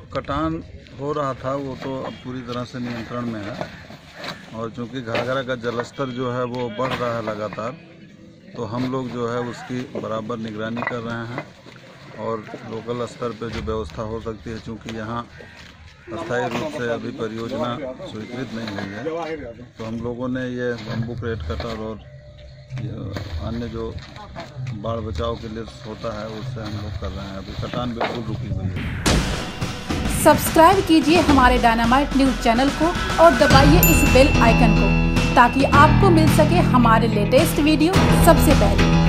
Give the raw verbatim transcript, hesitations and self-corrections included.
कटान हो रहा था वो तो अब पूरी तरह से नियंत्रण में है, और चूँकि घाघरा का जलस्तर जो है वो बढ़ रहा है लगातार, तो हम लोग जो है उसकी बराबर निगरानी कर रहे हैं और लोकल स्तर पे जो व्यवस्था हो सकती है, चूँकि यहाँ अस्थायी रूप से अभी परियोजना स्वीकृत नहीं हुई है, तो हम लोगों ने ये बम्बू क्रेट कटर और अन्य जो बाढ़ बचाव के लिए होता है उससे हम लोग कर रहे हैं। अभी कटान बिल्कुल रुकी हुई है। सब्सक्राइब कीजिए हमारे डायनामाइट न्यूज चैनल को और दबाइए इस बेल आइकन को ताकि आपको मिल सके हमारे लेटेस्ट वीडियो सबसे पहले।